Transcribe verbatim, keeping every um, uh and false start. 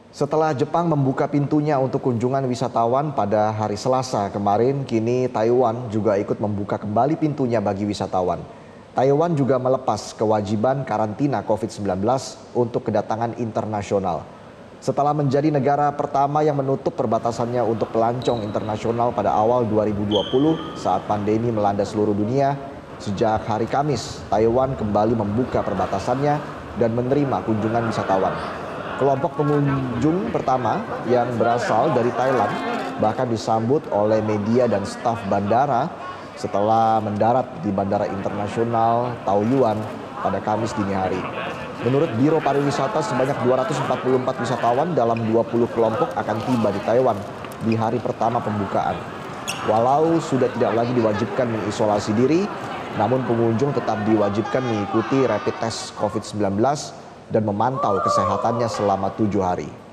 Setelah Jepang membuka pintunya untuk kunjungan wisatawan pada hari Selasa kemarin, kini Taiwan juga ikut membuka kembali pintunya bagi wisatawan. Taiwan juga melepas kewajiban karantina COVID sembilan belas untuk kedatangan internasional. Setelah menjadi negara pertama yang menutup perbatasannya untuk pelancong internasional pada awal dua ribu dua puluh saat pandemi melanda seluruh dunia, sejak hari Kamis, Taiwan kembali membuka perbatasannya dan menerima kunjungan wisatawan. Kelompok pengunjung pertama yang berasal dari Thailand bahkan disambut oleh media dan staf bandara setelah mendarat di Bandara Internasional Taoyuan pada Kamis dini hari. Menurut Biro Pariwisata, sebanyak dua ratus empat puluh empat wisatawan dalam dua puluh kelompok akan tiba di Taiwan di hari pertama pembukaan. Walau sudah tidak lagi diwajibkan mengisolasi diri, namun pengunjung tetap diwajibkan mengikuti rapid test COVID sembilan belas dan memantau kesehatannya selama tujuh hari.